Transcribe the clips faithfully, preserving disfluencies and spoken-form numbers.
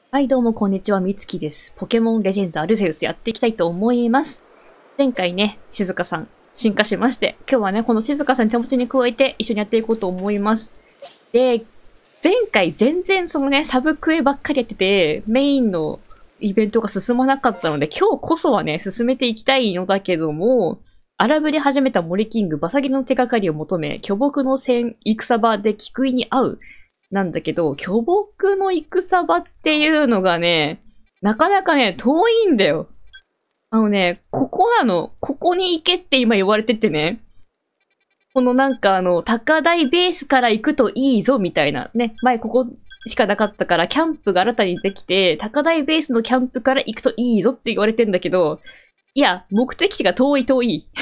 はい、どうもこんにちは、みつきです。ポケモンレジェンズアルゼウスやっていきたいと思います。前回ね、静香さん進化しまして、今日はね、この静香さんに手持ちに加えて一緒にやっていこうと思います。で、前回全然そのね、サブクエばっかりやってて、メインのイベントが進まなかったので、今日こそはね、進めていきたいのだけども、荒ぶり始めた森キング、バサギの手がかりを求め、巨木の戦、戦場で菊井に会う。なんだけど、巨木の戦場っていうのがね、なかなかね、遠いんだよ。あのね、ここなの。ここに行けって今言われててね。このなんかあの、高台ベースから行くといいぞみたいな。ね、前ここしかなかったから、キャンプが新たにできて、高台ベースのキャンプから行くといいぞって言われてんだけど、いや、目的地が遠い遠い。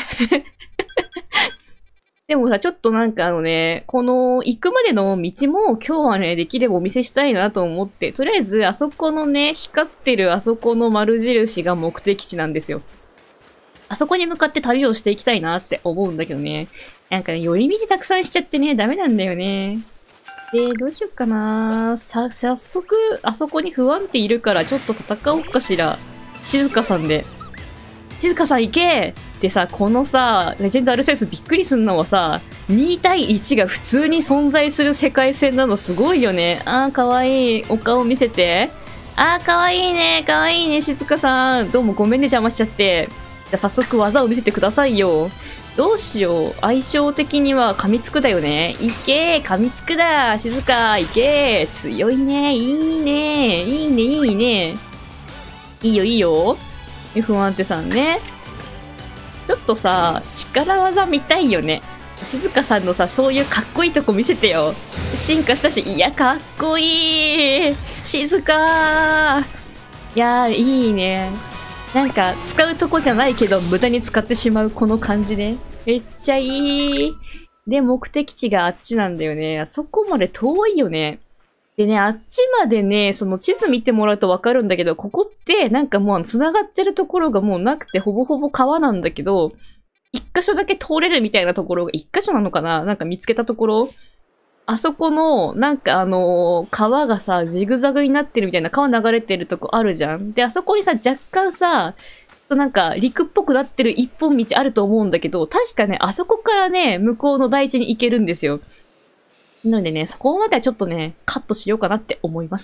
でもさ、ちょっとなんかあのね、この行くまでの道も今日はね、できればお見せしたいなと思って、とりあえずあそこのね、光ってるあそこの丸印が目的地なんですよ。あそこに向かって旅をしていきたいなって思うんだけどね。なんかね、寄り道たくさんしちゃってね、ダメなんだよね。で、どうしよっかなさ、早速、あそこに不安定いるからちょっと戦おうかしら。静香さんで。静香さん行けでさ、このさ、レジェンドアルセウスびっくりすんのはさ、に対いちが普通に存在する世界線なのすごいよね。あー、かわいい。お顔見せて。あー、かわいいね。かわいいね、静香さん。どうもごめんね、邪魔しちゃって。じゃあ早速技を見せてくださいよ。どうしよう。相性的には噛みつくだよね。いけー、噛みつくだ。静香、いけー。強いね。いいね。いいね、いいね。いいよ、いいよ。不安定さんね。ちょっとさ、力技見たいよね。静香さんのさ、そういうかっこいいとこ見せてよ。進化したし、いや、かっこいい静香いやー、いいね。なんか、使うとこじゃないけど、無駄に使ってしまうこの感じね。めっちゃいいで、目的地があっちなんだよね。あそこまで遠いよね。でね、あっちまでね、その地図見てもらうとわかるんだけど、ここってなんかもう繋がってるところがもうなくてほぼほぼ川なんだけど、一箇所だけ通れるみたいなところが一箇所なのかななんか見つけたところあそこの、なんかあのー、川がさ、ジグザグになってるみたいな川流れてるとこあるじゃんで、あそこにさ、若干さ、なんか陸っぽくなってる一本道あると思うんだけど、確かね、あそこからね、向こうの大地に行けるんですよ。なのでね、そこまではちょっとね、カットしようかなって思います。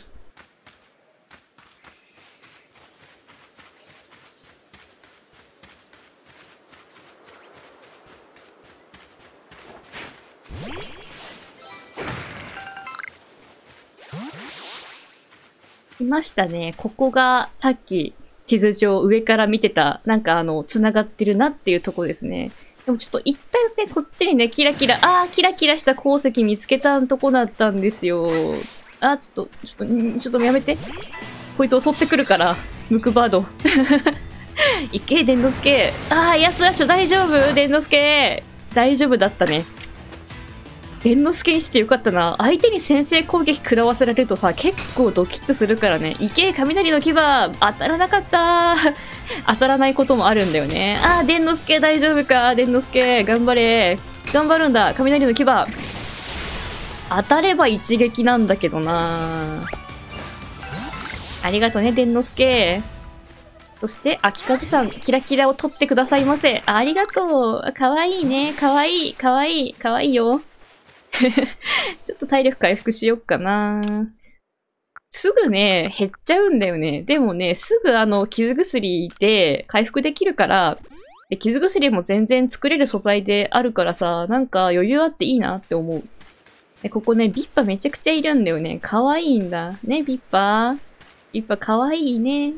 いましたね。ここがさっき地図上上から見てた、なんかあの、繋がってるなっていうとこですね。でもちょっと一旦ね、そっちにね、キラキラ、あー、キラキラした鉱石見つけたとこだったんですよ。あー、ちょっと、ちょっと、んちょっとやめて。こいつ襲ってくるから、ムクバード。いけ、デンノスケ。あー、ヤスラショ大丈夫デンノスケ。大丈夫だったね。デンノスケにしてよかったな。相手に先制攻撃食らわせられるとさ、結構ドキッとするからね。いけ、雷の牙当たらなかった当たらないこともあるんだよね。あー、デンノスケ大丈夫かデンノスケ頑張れ頑張るんだ雷の牙当たれば一撃なんだけどなありがとね、デンノスケそして、秋風さん、キラキラを取ってくださいませ。ありがとうかわいいね。かわいい。かわいい。かわいいよ。ちょっと体力回復しよっかな。すぐね、減っちゃうんだよね。でもね、すぐあの、傷薬で回復できるから、で傷薬も全然作れる素材であるからさ、なんか余裕あっていいなって思う。でここね、ビッパめちゃくちゃいるんだよね。かわいいんだ。ね、ビッパビッパかわいいね。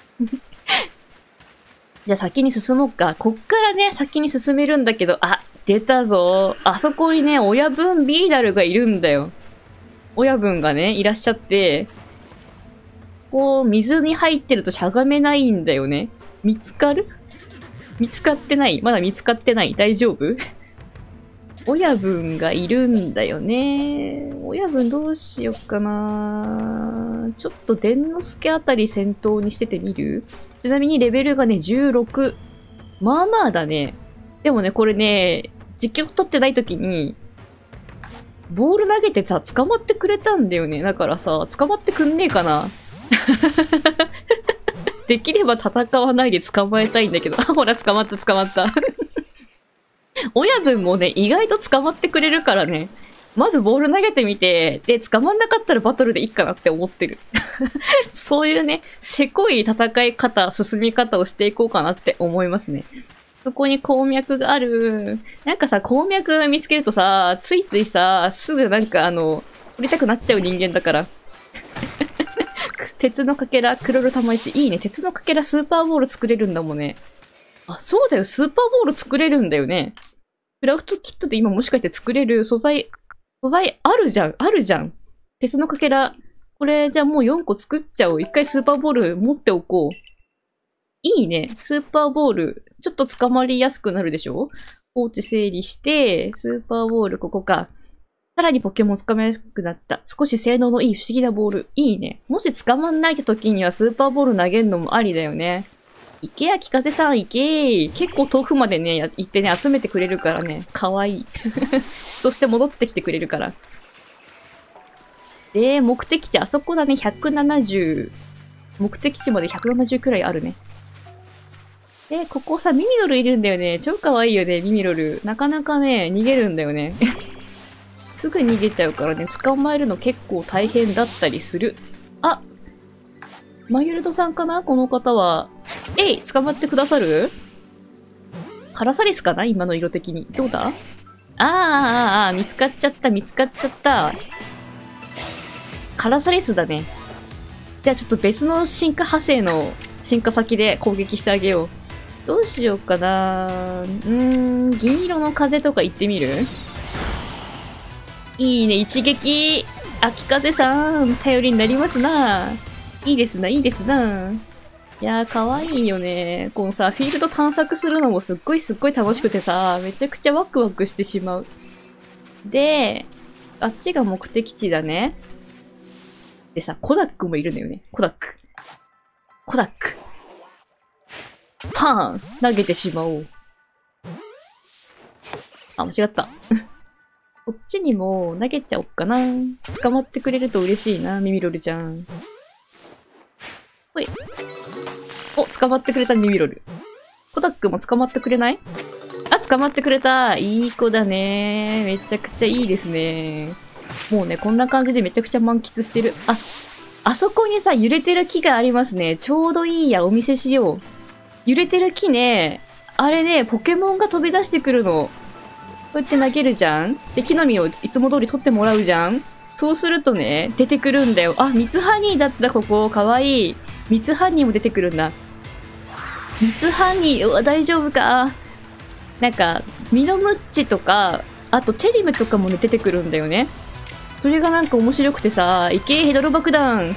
じゃあ先に進もうか。こっからね、先に進めるんだけど、あ、出たぞ。あそこにね、親分ビーダルがいるんだよ。親分がね、いらっしゃって、こう、水に入ってるとしゃがめないんだよね。見つかる見つかってないまだ見つかってない大丈夫親分がいるんだよね。親分どうしよっかな。ちょっとデンノスケあたり先頭にしててみるちなみにレベルがね、じゅうろく。まあまあだね。でもね、これね、実況撮ってない時に、ボール投げてさ、捕まってくれたんだよね。だからさ、捕まってくんねえかな。 できれば戦わないで捕まえたいんだけど。あ、ほら、捕まった、捕まった。親分もね、意外と捕まってくれるからね。まずボール投げてみて、で、捕まんなかったらバトルでいいかなって思ってる。そういうね、せこい戦い方、進み方をしていこうかなって思いますね。そこに鉱脈がある。なんかさ、鉱脈見つけるとさ、ついついさ、すぐなんかあの、取りたくなっちゃう人間だから。鉄のかけら、クロル玉石。いいね。鉄のかけらスーパーボール作れるんだもんね。あ、そうだよ。スーパーボール作れるんだよね。クラフトキットで今もしかして作れる素材、素材あるじゃん。あるじゃん。鉄のかけら。これ、じゃあもうよんこ作っちゃおう。一回スーパーボール持っておこう。いいね。スーパーボール。ちょっと捕まりやすくなるでしょ？放置整理して、スーパーボールここか。さらにポケモン捕まえやすくなった。少し性能のいい不思議なボール。いいね。もし捕まんないって時にはスーパーボール投げるのもありだよね。いけや、きかぜさん、いけー。結構遠くまでね、行ってね、集めてくれるからね。かわいい。そして戻ってきてくれるから。で、目的地、あそこだね、ひゃくななじゅう。目的地までひゃくななじゅうくらいあるね。で、ここさ、ミミロルいるんだよね。超かわいいよね、ミミロル。なかなかね、逃げるんだよね。すぐ逃げちゃうからね、捕まえるの結構大変だったりする。あ、マユルドさんかなこの方は。えい、捕まってくださる？カラサリスかな今の色的に。どうだ？あーあーあー、見つかっちゃった、見つかっちゃった。カラサリスだね。じゃあちょっと別の進化派生の進化先で攻撃してあげよう。どうしようかな。うーん、銀色の風とか行ってみる？いいね、一撃。秋風さん、頼りになりますな。いいですな、いいですな。いやー、かわいいよね。このさ、フィールド探索するのもすっごいすっごい楽しくてさ、めちゃくちゃワクワクしてしまう。で、あっちが目的地だね。でさ、コダックもいるんだよね。コダック。コダック。パーン投げてしまおう。あ、間違った。こっちにも投げちゃおっかな。捕まってくれると嬉しいな、ミミロルちゃん。ほい。お、捕まってくれたミミロル。コダックも捕まってくれない？あ、捕まってくれた。いい子だね。めちゃくちゃいいですね。もうね、こんな感じでめちゃくちゃ満喫してる。あ、あそこにさ、揺れてる木がありますね。ちょうどいいや、お見せしよう。揺れてる木ね、あれね、ポケモンが飛び出してくるの。こうやって投げるじゃん？で、木の実をいつも通り取ってもらうじゃん？そうするとね、出てくるんだよ。あ、ミツハニーだった、ここ。かわいい。ミツハニーも出てくるんだ。ミツハニー、うわ、大丈夫か。なんか、ミノムッチとか、あとチェリムとかもね、出てくるんだよね。それがなんか面白くてさ、いけー、ヘドロ爆弾。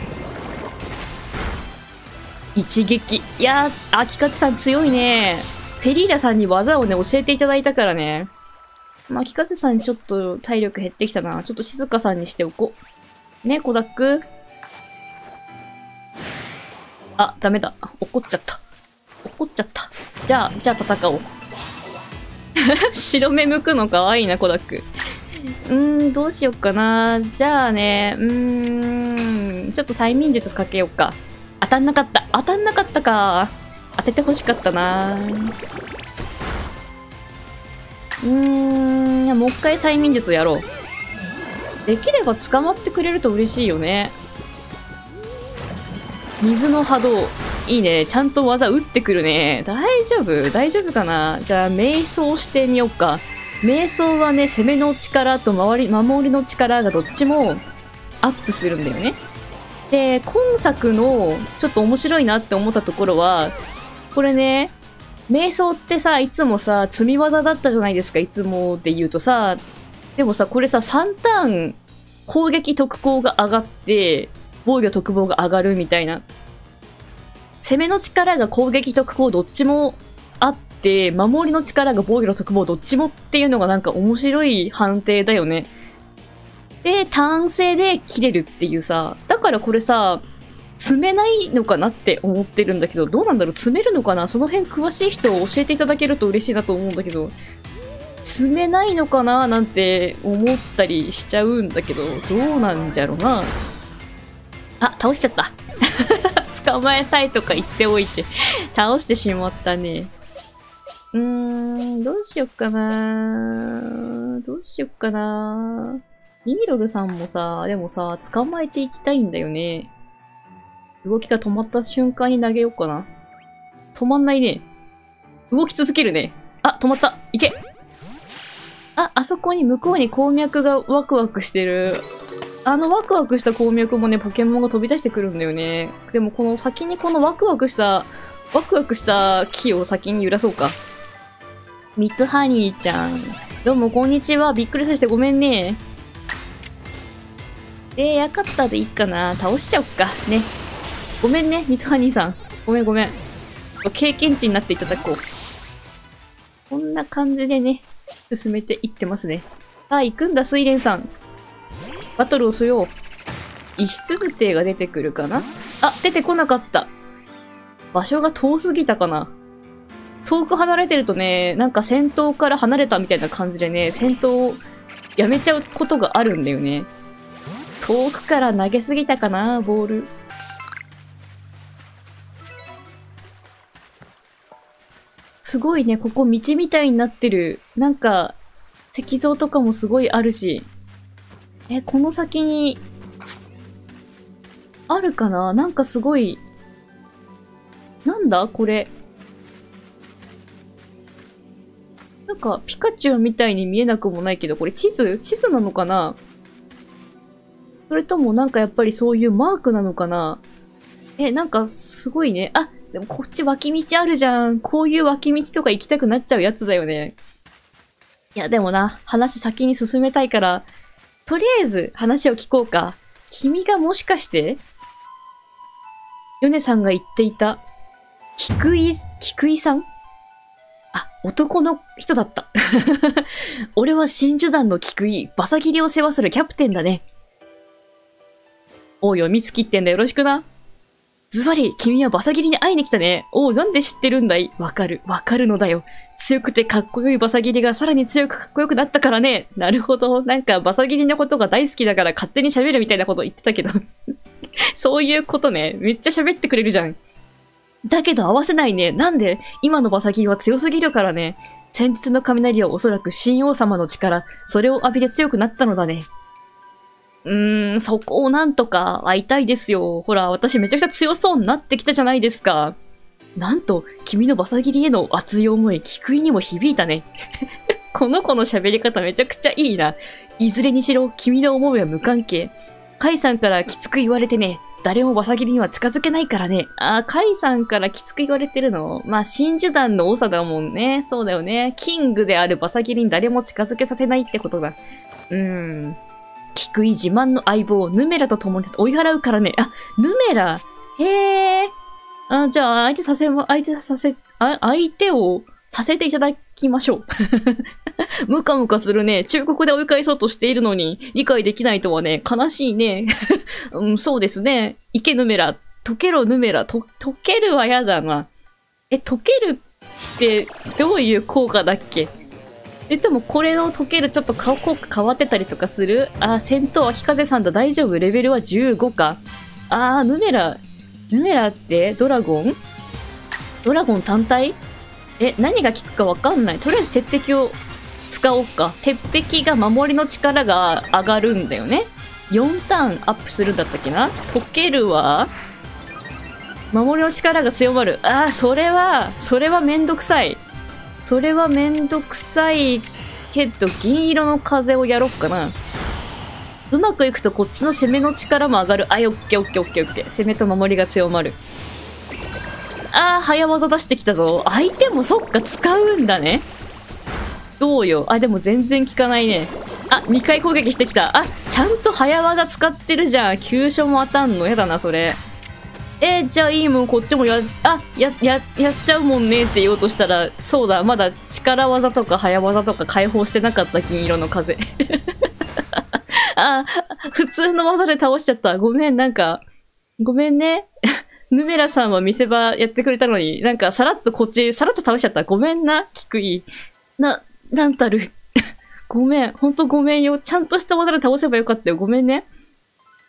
一撃。いやー、秋勝さん強いね。フェリーラさんに技をね、教えていただいたからね。まあ、秋風さんちょっと体力減ってきたな。ちょっと静香さんにしておこう。ね、コダック。あ、ダメだ。怒っちゃった。怒っちゃった。じゃあ、じゃあ戦おう。白目向くのかわいいな、コダック。うーん、どうしよっかな。じゃあね、うーん、ちょっと催眠術かけよっか。当たんなかった。当たんなかったか。当ててほしかったな。うーん、もう一回催眠術やろう。できれば捕まってくれると嬉しいよね。水の波動。いいね。ちゃんと技打ってくるね。大丈夫？大丈夫かな？じゃあ、瞑想してみようか。瞑想はね、攻めの力と周り、守りの力がどっちもアップするんだよね。で、今作のちょっと面白いなって思ったところは、これね、瞑想ってさ、いつもさ、積み技だったじゃないですか、いつもで言うとさ。でもさ、これさ、さんターン、攻撃特攻が上がって、防御特防が上がるみたいな。攻めの力が攻撃特攻どっちもあって、守りの力が防御の特防どっちもっていうのがなんか面白い判定だよね。で、単性で切れるっていうさ、だからこれさ、詰めないのかなって思ってるんだけど、どうなんだろう、詰めるのかな、その辺詳しい人を教えていただけると嬉しいなと思うんだけど、詰めないのかななんて思ったりしちゃうんだけど、どうなんじゃろうな。あ、倒しちゃった。 捕まえたいとか言っておいて、倒してしまったね。うーん、どうしよっかなどうしよっかなミーロルさんもさ、でもさ、捕まえていきたいんだよね。動きが止まった瞬間に投げようかな。止まんないね。動き続けるね。あ、止まった。いけ。あ、あそこに向こうに鉱脈がワクワクしてる。あのワクワクした鉱脈もね、ポケモンが飛び出してくるんだよね。でもこの先にこのワクワクした、ワクワクした木を先に揺らそうか。ミツハニーちゃん。どうもこんにちは。びっくりさせてごめんね。えー、やかったでいいかな。倒しちゃおっか。ね。ごめんね、ミツハニーさん。ごめんごめん。経験値になっていただこう。こんな感じでね、進めていってますね。さあ、行くんだ、水蓮さん。バトルをしよう。遺失部艇が出てくるかなあ、出てこなかった。場所が遠すぎたかな遠く離れてるとね、なんか戦闘から離れたみたいな感じでね、戦闘をやめちゃうことがあるんだよね。遠くから投げすぎたかなボール。すごいね、ここ道みたいになってる。なんか、石像とかもすごいあるし。え、この先に、あるかななんかすごい、なんだこれ。なんか、ピカチュウみたいに見えなくもないけど、これ地図地図なのかなそれともなんかやっぱりそういうマークなのかなえ、なんかすごいね。あ、でもこっち脇道あるじゃん。こういう脇道とか行きたくなっちゃうやつだよね。いや、でもな、話先に進めたいから、とりあえず話を聞こうか。君がもしかして、ヨネさんが言っていた、菊井、菊井さんあ、男の人だった。俺は真珠団の菊井、バサギリを世話するキャプテンだね。おうよ、みつきってんだよろしくな。ズバリ、君はバサギリに会いに来たね。おう、なんで知ってるんだいわかる、わかるのだよ。強くてかっこよいバサギリがさらに強くかっこよくなったからね。なるほど。なんかバサギリのことが大好きだから勝手に喋るみたいなこと言ってたけど。そういうことね。めっちゃ喋ってくれるじゃん。だけど合わせないね。なんで今のバサギリは強すぎるからね。先日の雷はおそらく神王様の力、それを浴びて強くなったのだね。うーん、そこをなんとか会いたいですよ。ほら、私めちゃくちゃ強そうになってきたじゃないですか。なんと、君のバサギリへの熱い思い、菊井にも響いたね。この子の喋り方めちゃくちゃいいな。いずれにしろ、君の思いは無関係。カイさんからきつく言われてね。誰もバサギリには近づけないからね。あー、カイさんからきつく言われてるの。まあ、真珠団の長だもんね。そうだよね。キングであるバサギリに誰も近づけさせないってことだ。うーん。菊井自慢の相棒、ヌメラと共に追い払うからね。あ、ヌメラ。へー。あ、じゃあ、相手させ、相手させ、あ、相手をさせていただきましょう。ムカムカするね。中国で追い返そうとしているのに、理解できないとはね、悲しいね。うん、そうですね。池ヌメラ。溶けろヌメラ。と、溶けるはやだな。え、溶けるって、どういう効果だっけえ、でもこれの溶けるちょっと顔効果変わってたりとかするあ、戦闘秋風さんだ。大丈夫レベルはじゅうごか。あー、ヌメラ。ヌメラってドラゴンドラゴン単体え、何が効くかわかんない。とりあえず鉄壁を使おうか。鉄壁が守りの力が上がるんだよね。よんターンアップするんだったっけな溶けるは守りの力が強まる。あー、それは、それはめんどくさい。それはめんどくさいけど、銀色の風をやろっかな。うまくいくとこっちの攻めの力も上がる。あ、オッケーオッケーオッケーオッケー。攻めと守りが強まる。あー、早技出してきたぞ。相手もそっか、使うんだね。どうよ。あ、でも全然効かないね。あ、にかい攻撃してきた。あ、ちゃんと早技使ってるじゃん。急所も当たんの。やだな、それ。えー、じゃあいいもん、こっちもや、あ、や、や、やっちゃうもんねって言おうとしたら、そうだ、まだ力技とか早技とか解放してなかった銀色の風。あ、普通の技で倒しちゃった。ごめん、なんか、ごめんね。ヌメラさんは見せ場やってくれたのに、なんかさらっとこっち、さらっと倒しちゃった。ごめんな、菊井。な、なんたる。ごめん、ほんとごめんよ。ちゃんとした技で倒せばよかったよ。ごめんね。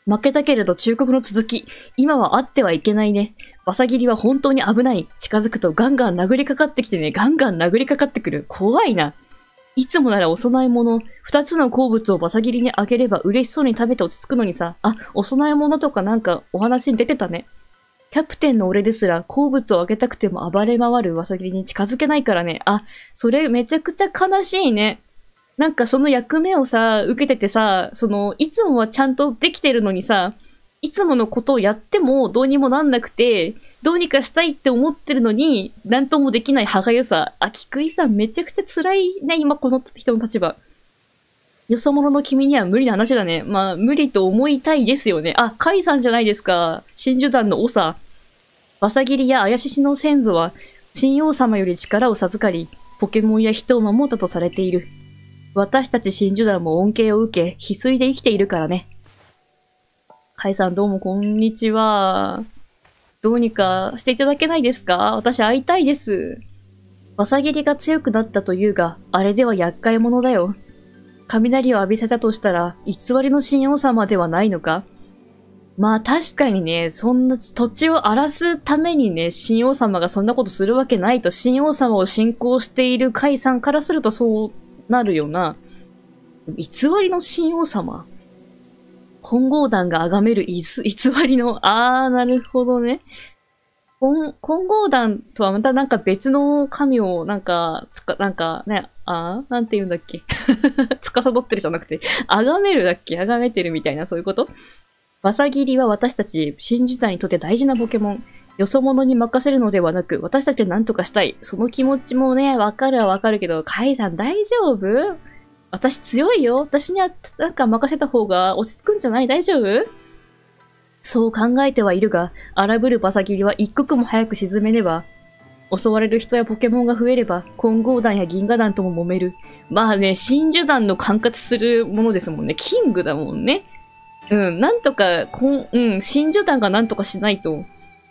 負けたけれど忠告の続き。今は会ってはいけないね。バサギリは本当に危ない。近づくとガンガン殴りかかってきてね。ガンガン殴りかかってくる。怖いな。いつもならお供え物。二つの好物をバサギリにあげれば嬉しそうに食べて落ち着くのにさ。あ、お供え物とかなんかお話に出てたね。キャプテンの俺ですら好物をあげたくても暴れ回るバサギリに近づけないからね。あ、それめちゃくちゃ悲しいね。なんかその役目をさ、受けててさ、その、いつもはちゃんとできてるのにさ、いつものことをやってもどうにもなんなくて、どうにかしたいって思ってるのに、なんともできない歯がゆさ。あ、菊井さんめちゃくちゃ辛いね、今この人の立場。よそ者の君には無理な話だね。まあ、無理と思いたいですよね。あ、カイさんじゃないですか。真珠団の長。バサギリや怪ししの先祖は、神王様より力を授かり、ポケモンや人を守ったとされている。私たち真珠団も恩恵を受け、翡翠で生きているからね。カイさんどうもこんにちは。どうにかしていただけないですか？私会いたいです。バサギリが強くなったというが、あれでは厄介者だよ。雷を浴びせたとしたら、偽りの神王様ではないのか？まあ確かにね、そんな土地を荒らすためにね、神王様がそんなことするわけないと、神王様を信仰しているカイさんからするとそうなるよな。偽りの神王様？混合団が崇める偽りの、あー、なるほどね。混合団とはまたなんか別の神を、なんか、つか、なんかね、あーなんて言うんだっけ司ってるじゃなくて、崇めるだっけ崇めてるみたいな、そういうこと？バサギリは私たち、真珠団にとって大事なポケモン。よそ者に任せるのではなく、私たちは何とかしたい。その気持ちもね、わかるはわかるけど、カイさん大丈夫？私強いよ。私にはなんか任せた方が落ち着くんじゃない？大丈夫？そう考えてはいるが、荒ぶるバサギリは一刻も早く沈めねば。襲われる人やポケモンが増えれば、混合団や銀河団とも揉める。まあね、真珠団の管轄するものですもんね。キングだもんね。うん、なんとか、こん、うん、真珠団がなんとかしないと。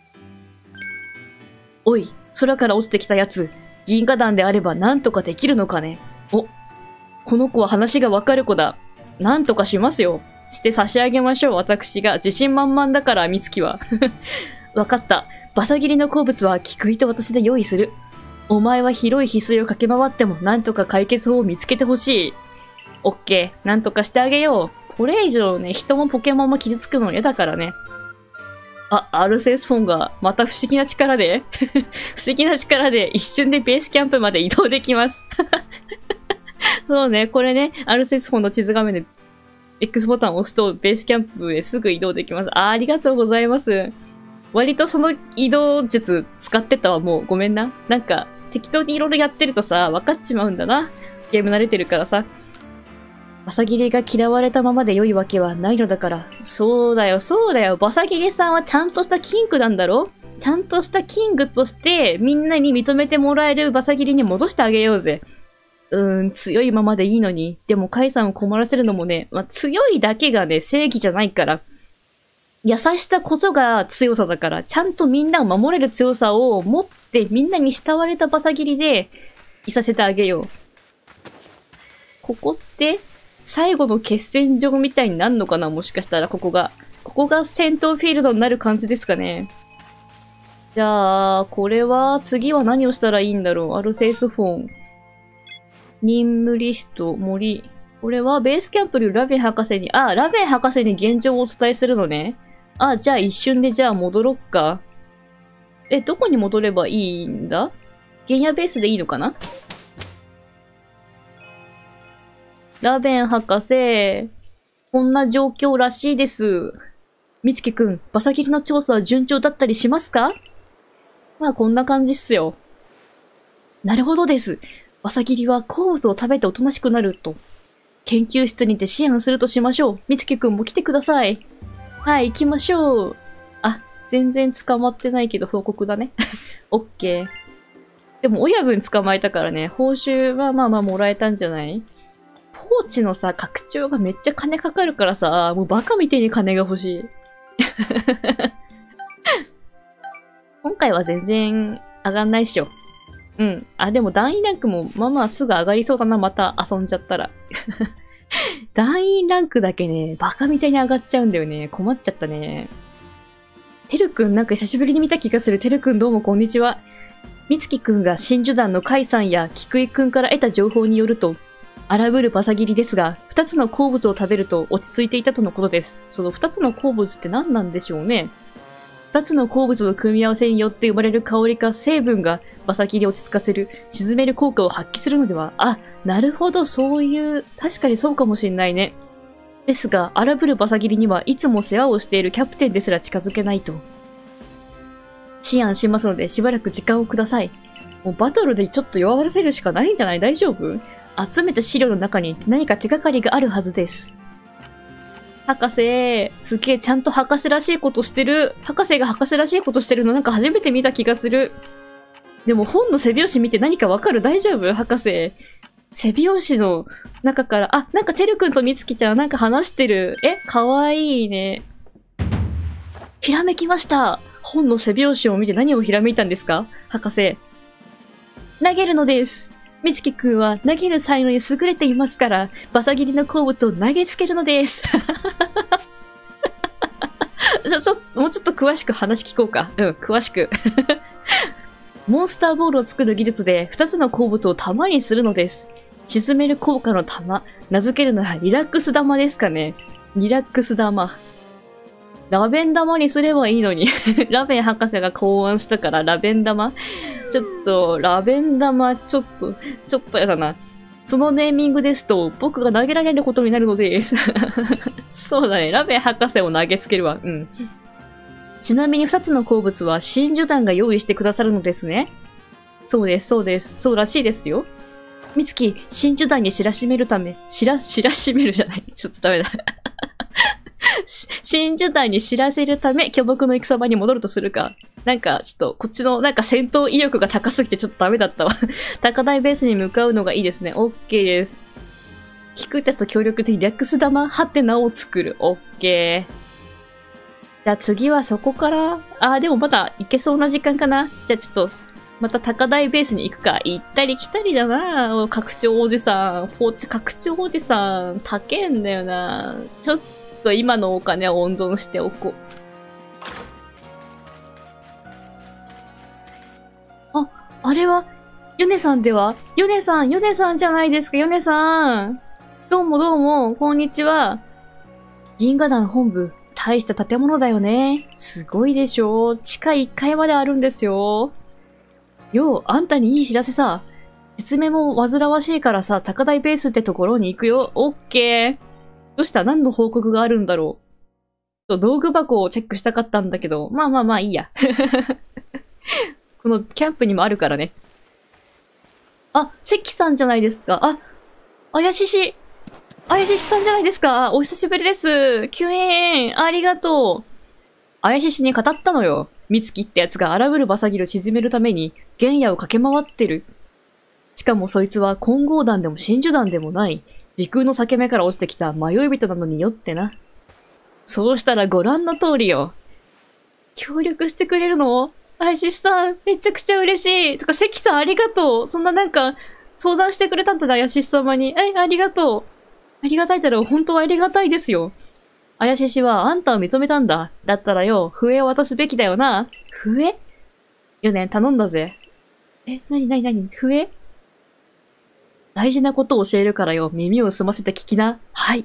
おい、空から落ちてきたやつ、銀河団であればなんとかできるのかね。お、この子は話がわかる子だ。なんとかしますよ。して差し上げましょう、私が。自信満々だから、みつきは。わかった。バサギリの好物は菊井と私で用意する。お前は広い翡翠を駆け回ってもなんとか解決法を見つけてほしい。オッケー。なんとかしてあげよう。これ以上ね、人もポケモンも傷つくの嫌だからね。あ、アルセスフォンがまた不思議な力で不思議な力で一瞬でベースキャンプまで移動できます。そうね、これね、アルセスフォンの地図画面で X ボタンを押すとベースキャンプへすぐ移動できます。あ、ありがとうございます。割とその移動術使ってたわ、もう。ごめんな。なんか、適当にいろいろやってるとさ、分かっちまうんだな。ゲーム慣れてるからさ。バサギリが嫌われたままで良いわけはないのだから。そうだよ、そうだよ。バサギリさんはちゃんとしたキングなんだろ？ちゃんとしたキングとして、みんなに認めてもらえるバサギリに戻してあげようぜ。うーん、強いままでいいのに。でも、カイさんを困らせるのもね、まあ、強いだけがね、正義じゃないから。優しさこそが強さだから、ちゃんとみんなを守れる強さを持って、みんなに慕われたバサギリで、いさせてあげよう。ここって、最後の決戦場みたいになるのかな？もしかしたら、ここが。ここが戦闘フィールドになる感じですかね。じゃあ、これは、次は何をしたらいいんだろう？アルセイスフォン。任務リスト、森。これは、ベースキャンプにラベン博士に、あ、ラベン博士に現状をお伝えするのね。あ、じゃあ一瞬でじゃあ戻ろっか。え、どこに戻ればいいんだ？原野ベースでいいのかな？ラベン博士、こんな状況らしいです。みつきくん、バサギリの調査は順調だったりしますか？まあこんな感じっすよ。なるほどです。バサギリは好物を食べておとなしくなると。研究室にて思案するとしましょう。みつきくんも来てください。はい、行きましょう。あ、全然捕まってないけど報告だね。オッケー。でも親分捕まえたからね、報酬はまあまあもらえたんじゃない？ポーチのさ、拡張がめっちゃ金かかるからさ、もうバカみてえに金が欲しい。今回は全然上がんないっしょ。うん。あ、でも団員ランクもまあまあすぐ上がりそうだな、また遊んじゃったら。 団員ランクだけね、バカみたいに上がっちゃうんだよね。困っちゃったね。てるくんなんか久しぶりに見た気がする。てるくんどうもこんにちは。みつきくんが真珠団のカイさんや菊井くんから得た情報によると、荒ぶるバサギリですが、二つの鉱物を食べると落ち着いていたとのことです。その二つの鉱物って何なんでしょうね。二つの鉱物の組み合わせによって生まれる香りか成分がバサギリを落ち着かせる、沈める効果を発揮するのでは。あ、なるほど、そういう、確かにそうかもしんないね。ですが、荒ぶるバサギリにはいつも世話をしているキャプテンですら近づけないと。思案しますので、しばらく時間をください。もうバトルでちょっと弱らせるしかないんじゃない？大丈夫？集めた資料の中に何か手がかりがあるはずです。博士、すげえちゃんと博士らしいことしてる。博士が博士らしいことしてるのなんか初めて見た気がする。でも本の背表紙見て何かわかる？大丈夫？博士。背表紙の中から、あ、なんかてるくんとみつきちゃんなんか話してる。え、かわいいね。ひらめきました。本の背表紙を見て何をひらめいたんですか？博士。投げるのです。みつきくんは投げる才能に優れていますから、バサギリの鉱物を投げつけるのです。ちょ、ちょ、もうちょっと詳しく話聞こうか。うん、詳しく。モンスターボールを作る技術で二つの鉱物を玉にするのです。沈める効果の玉。名付けるならリラックス玉ですかね。リラックス玉。ラベン玉にすればいいのに。ラベン博士が考案したからラベン玉ちょっと、ラベン玉、ちょっと、ちょっとやだな。そのネーミングですと、僕が投げられることになるのです。そうだね。ラベン博士を投げつけるわ。うん。ちなみに二つの鉱物は真珠団が用意してくださるのですね。そうです、そうです。そうらしいですよ。みつき、真珠団に知らしめるため、知ら、知らしめるじゃない。ちょっとダメだ。真珠団に知らせるため、巨木の戦場に戻るとするか。なんか、ちょっと、こっちの、なんか戦闘意欲が高すぎてちょっとダメだったわ。高台ベースに向かうのがいいですね。オッケーです。低いたちと協力でリラックス玉、ハテナを作る。オッケー。じゃあ次はそこから、あーでもまだ行けそうな時間かな。じゃあちょっと、また高台ベースに行くか。行ったり来たりだな。拡張おじさん。ポーチ拡張おじさん。高えんだよな。ちょっと今のお金は温存しておこう。あ、あれは、ヨネさんでは？ヨネさん、ヨネさんじゃないですか、ヨネさん。どうもどうも、こんにちは。銀河団本部、大した建物だよね。すごいでしょ？地下いっかいまであるんですよ。よう、あんたにいい知らせさ。説明も煩わしいからさ、高台ベースってところに行くよ。オッケー。どうした？何の報告があるんだろう。と道具箱をチェックしたかったんだけど、まあまあまあいいや。このキャンプにもあるからね。あ、関さんじゃないですか。あ、怪しし。怪ししさんじゃないですか。お久しぶりです。救援、ありがとう。怪ししに語ったのよ。みつきってやつが荒ぶるバサギルを沈めるために原野を駆け回ってる。しかもそいつは混合団でも真珠団でもない。時空の裂け目から落ちてきた迷い人なのによってな。そうしたらご覧の通りよ。協力してくれるの？アイシスさん、めちゃくちゃ嬉しい。とか、関さんありがとう。そんななんか、相談してくれたんだな、アイシス様に。え、ありがとう。ありがたいだろう。本当はありがたいですよ。あやししはあんたを認めたんだ。だったらよ、笛を渡すべきだよな。笛？よね、頼んだぜ。え、なになになに？笛？大事なことを教えるからよ、耳を澄ませて聞きな。はい。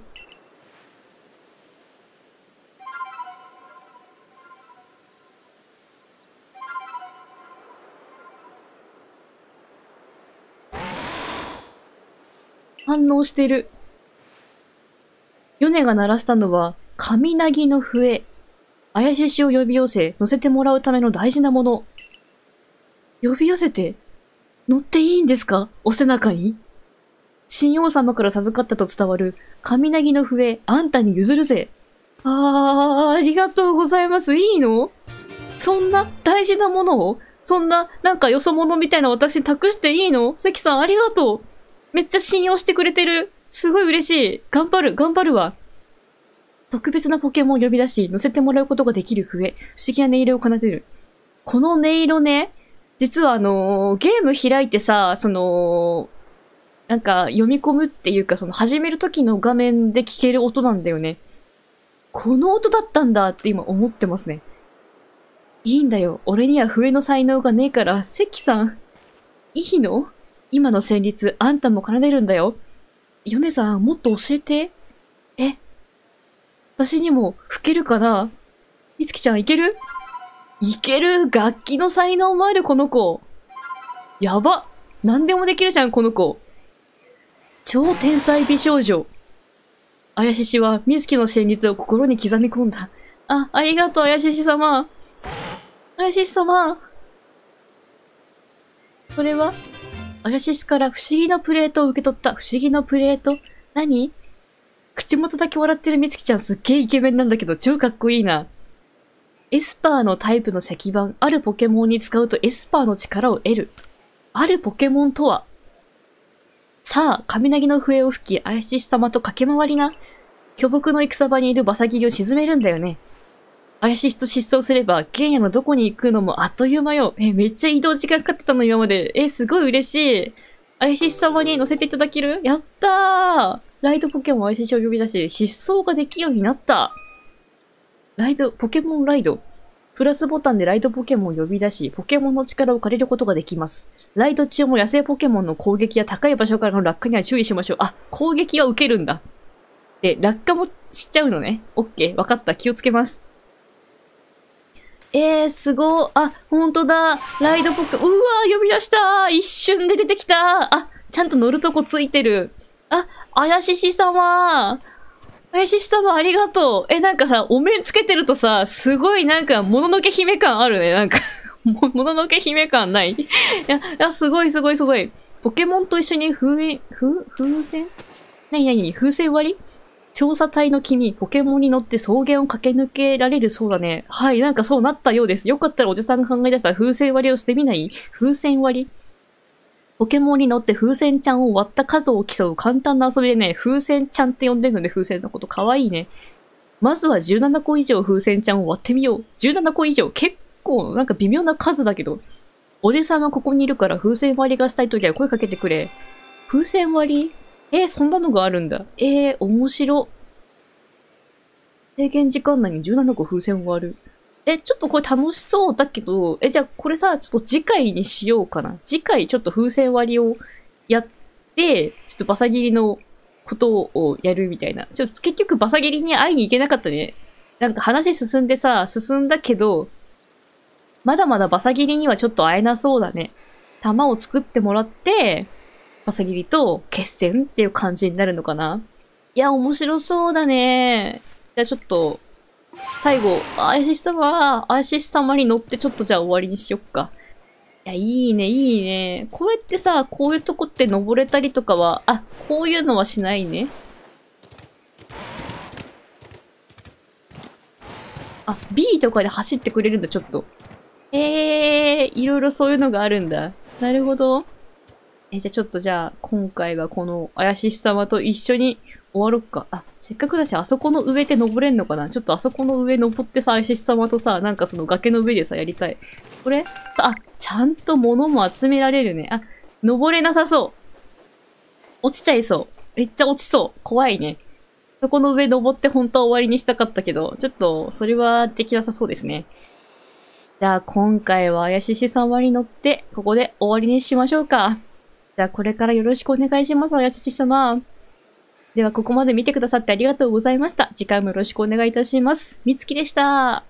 反応してる。ヨネが鳴らしたのは、神なぎの笛。あやししを呼び寄せ、乗せてもらうための大事なもの。呼び寄せて、乗っていいんですか？お背中に？神王様から授かったと伝わる、神なぎの笛、あんたに譲るぜ。あー、ありがとうございます。いいの？そんな大事なものを？そんな、なんかよそ者みたいな私に託していいの？関さんありがとう。めっちゃ信用してくれてる。すごい嬉しい。頑張る、頑張るわ。特別なポケモンを呼び出し、乗せてもらうことができる笛。不思議な音色を奏でる。この音色ね、実はあのー、ゲーム開いてさ、その、 なんか読み込むっていうか、その始める時の画面で聞ける音なんだよね。この音だったんだって今思ってますね。いいんだよ。俺には笛の才能がねえから、関さん。いいの？今の旋律、あんたも奏でるんだよ。米さん、もっと教えて。え？私にも吹けるかな？みつきちゃんいける？いける！楽器の才能もあるこの子。やば！何でもできるじゃん、この子。超天才美少女。あやししは、みつきの旋律を心に刻み込んだ。あ、ありがとう、あやしし様。あやしし様。それは、あやししから不思議なプレートを受け取った。不思議なプレート？何？口元だけ笑ってるみつきちゃんすっげえイケメンなんだけど超かっこいいな。エスパーのタイプの石板、あるポケモンに使うとエスパーの力を得る。あるポケモンとは？さあ、雷の笛を吹き、あやしし様と駆け回りな。巨木の戦場にいるバサギリを沈めるんだよね。あやししと失踪すれば、原野のどこに行くのもあっという間よ。え、めっちゃ移動時間かかってたの今まで。え、すごい嬉しい。あやしし様に乗せていただける？やったー！ライドポケモンあやししを呼び出し、失踪ができるようになった。ライド、ポケモンライド。プラスボタンでライドポケモンを呼び出し、ポケモンの力を借りることができます。ライド中も野生ポケモンの攻撃や高い場所からの落下には注意しましょう。あ、攻撃は受けるんだ。で、落下もしちゃうのね。オッケー、わかった。気をつけます。えー、すごー。あ、ほんとだ。ライドポケモン、うわー、呼び出したー。一瞬で出てきたー。あ、ちゃんと乗るとこついてる。あ、あやしし様。あやしし様ありがとう。え、なんかさ、お面つけてるとさ、すごいなんか、もののけ姫感あるね。なんかも、もののけ姫感ないいや、いや、すごいすごいすごい。ポケモンと一緒に風、風、風船？なになに風船割り？調査隊の君、ポケモンに乗って草原を駆け抜けられるそうだね。はい、なんかそうなったようです。よかったらおじさんが考え出した風船割りをしてみない？風船割り？ポケモンに乗って風船ちゃんを割った数を競う簡単な遊びでね、風船ちゃんって呼んでるので風船のことかわいいね。まずはじゅうななこ以上風船ちゃんを割ってみよう。じゅうななこ以上、結構なんか微妙な数だけど。おじさんはここにいるから風船割りがしたいときは声かけてくれ。風船割り？えー、そんなのがあるんだ。えー、面白。制限時間内にじゅうななこ風船を割る。え、ちょっとこれ楽しそうだけど、え、じゃあこれさ、ちょっと次回にしようかな。次回ちょっと風船割りをやって、ちょっとバサギリのことをやるみたいな。ちょっと結局バサギリに会いに行けなかったね。なんか話進んでさ、進んだけど、まだまだバサギリにはちょっと会えなそうだね。弾を作ってもらって、バサギリと決戦っていう感じになるのかな。いや、面白そうだね。じゃあちょっと、最後、あやし様、あやし様に乗ってちょっとじゃあ終わりにしよっか。いや、いいね、いいね。こうやってさ、こういうとこって登れたりとかは、あ、こういうのはしないね。あ、B とかで走ってくれるんだ、ちょっと。えー、いろいろそういうのがあるんだ。なるほど。え、じゃあちょっとじゃあ、今回はこのあやし様と一緒に終わろっか。あ、せっかくだし、あそこの上って登れんのかな？ちょっとあそこの上登ってさ、あやし様とさ、なんかその崖の上でさ、やりたい。これ？あ、ちゃんと物も集められるね。あ、登れなさそう。落ちちゃいそう。めっちゃ落ちそう。怖いね。そこの上登って本当は終わりにしたかったけど、ちょっと、それはできなさそうですね。じゃあ、今回はあやし様に乗って、ここで終わりにしましょうか。じゃあ、これからよろしくお願いします、あやし様。では、ここまで見てくださってありがとうございました。次回もよろしくお願いいたします。みつきでした。